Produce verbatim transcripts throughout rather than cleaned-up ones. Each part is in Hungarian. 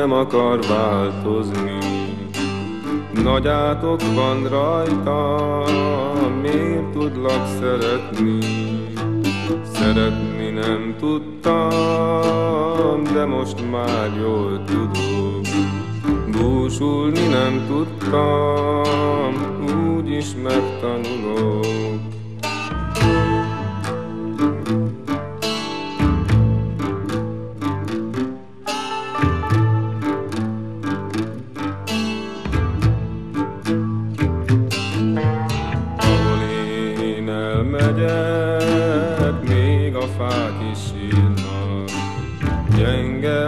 nem akar változni. Nagy átok van rajta, miért tudlak szeretni? Szeretni nem tudtam, de most már jól tudok. Búsulni nem tudtam, úgyis megtanulok. Megyek, még a fák is sírnak, gyenge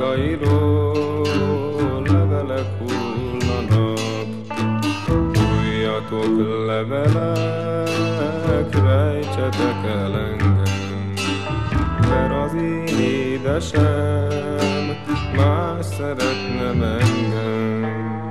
ágairól levelek hullanak. Fújjatok levelek, rejtsetek el engem, mert az én édesem más szeretne engem.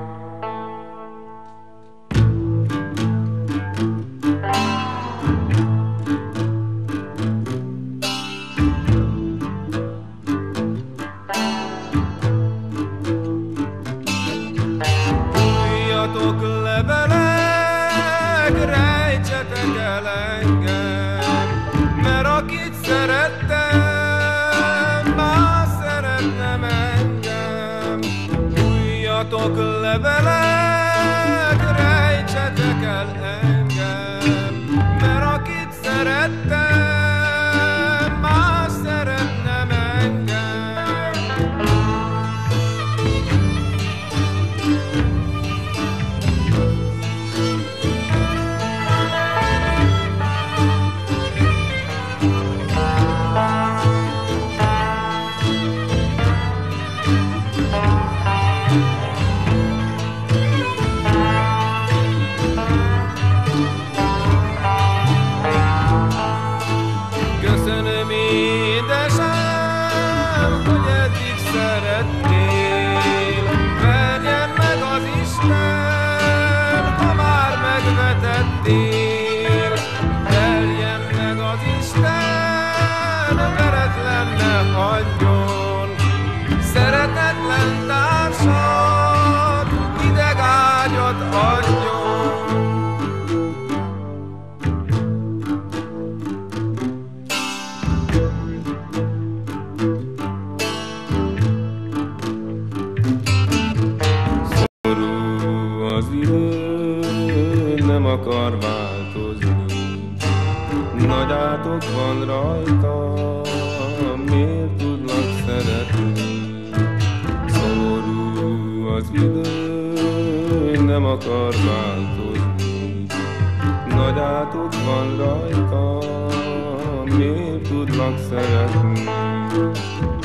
Fújjatok levelek, rejtsetek el engem, mert akit szerettem, más szeretnem engem. Fújjatok levelek, rejtsetek el engem, mert akit szerettem, más szeretnem engem. Köszönöm, édesem, hogy eddig szeretnél. Verjen meg az Isten, ha már megvetettél. Verjen meg az Isten, veretlen ne hagyjon. Szeretetlen társad, hideg ágyat adjon. Az idő nem akar változni, nagy átok van rajta, miért tudlak szeretni? Szomorú az idő nem akar változni, nagy átok van rajta, miért tudlak szeretni?